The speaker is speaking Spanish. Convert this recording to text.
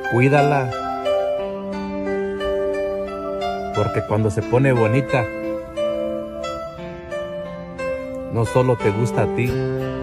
Cuídala, porque cuando se pone bonita, no solo te gusta a ti,